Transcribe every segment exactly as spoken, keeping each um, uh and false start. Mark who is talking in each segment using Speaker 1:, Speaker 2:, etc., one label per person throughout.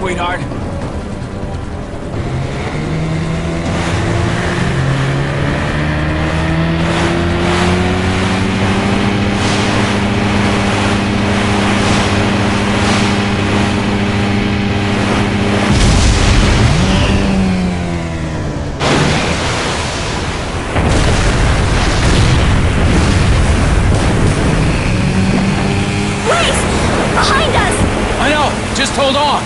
Speaker 1: sweetheart. Just hold on!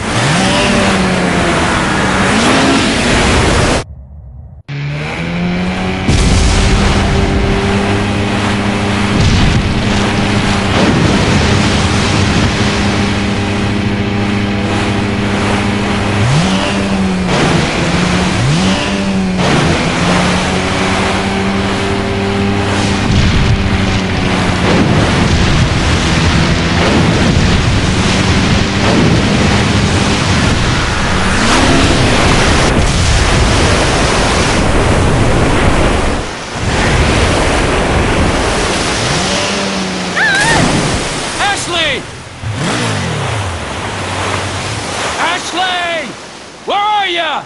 Speaker 1: Ashley! Where are ya?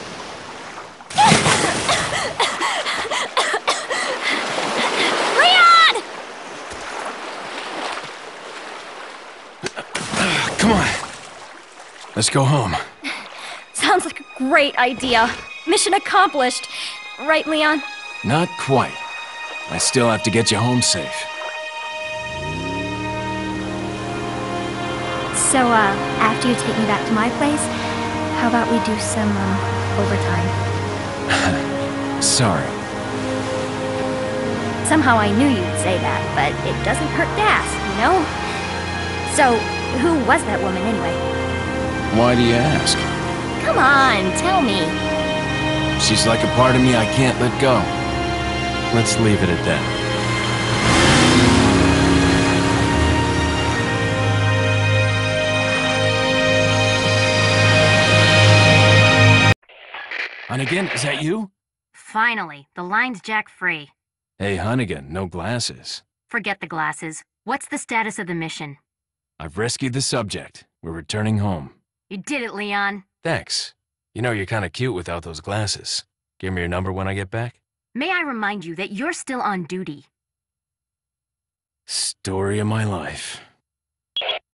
Speaker 2: Leon!
Speaker 1: Come on. Let's go home.
Speaker 2: Sounds like a great idea. Mission accomplished. Right, Leon?
Speaker 1: Not quite. I still have to get you home safe.
Speaker 2: So, uh, after you take me back to my place, how about we do some, um, overtime?
Speaker 1: Sorry.
Speaker 2: Somehow I knew you'd say that, but it doesn't hurt to ask, you know? So, who was that woman anyway?
Speaker 1: Why do you ask?
Speaker 2: Come on, tell me.
Speaker 1: She's like a part of me I can't let go. Let's leave it at that. Hunnigan, is that you?
Speaker 3: Finally, the line's jack free.
Speaker 1: Hey, Hunnigan, no glasses.
Speaker 3: Forget the glasses. What's the status of the mission?
Speaker 1: I've rescued the subject. We're returning home.
Speaker 3: You did it, Leon.
Speaker 1: Thanks. You know, you're kinda cute without those glasses. Give me your number when I get back.
Speaker 3: May I remind you that you're still on duty?
Speaker 1: Story of my life.